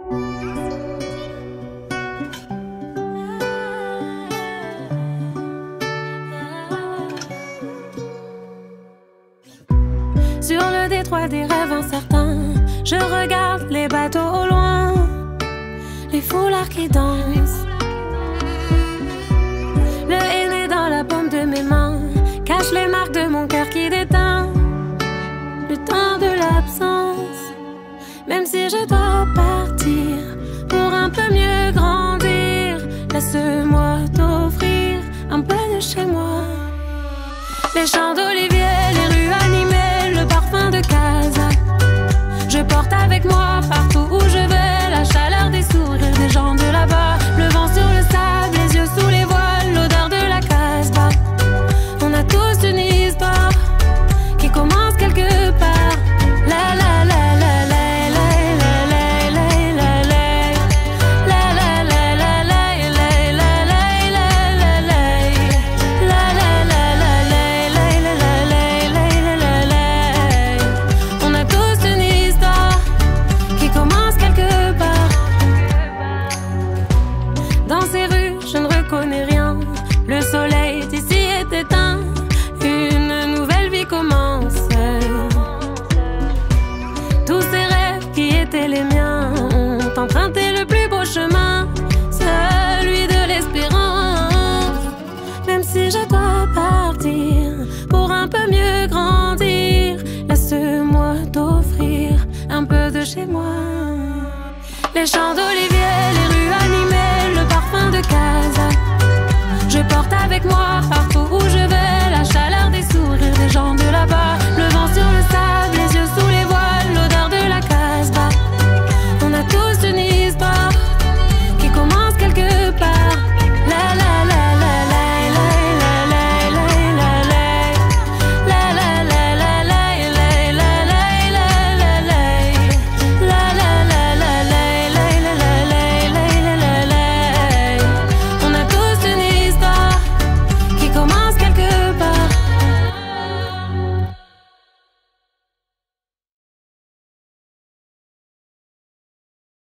Sur le détroit des rêves incertains, je regarde les bateaux au loin, les foulards qui dansent. Le henné dans la paume de mes mains cache les marques de mon cœur qui déteint. Le temps de l'absence, même si je dois partir pour un peu mieux grandir, laisse-moi t'offrir un peu de chez moi. Les champs d'olivier, les rues animées, le parfum de casa. Je porte avec moi partout où je vais la chaleur des sourires des gens de là-bas. Le vent sur le sable, les yeux sous les voiles, l'odeur de la Casbah. On a tous une histoire qui commence quelque part. La la la la la la la la la la la la la la la la la la. On a tous une histoire qui commence quelque part. Dans ces rues, je ne reconnais rien. Le soleil d'ici est éteint. Une nouvelle vie commence. Tous ces rêves qui étaient les miens ont emprunté le plus beau chemin, celui de l'espérance. Même si je dois partir pour un peu mieux grandir, laisse-moi t'offrir un peu de chez moi. Les champs d'olivier, les rues animées, le parfum de casa. Je porte avec moi partout où je vais la chaleur des sourires des gens de là-bas.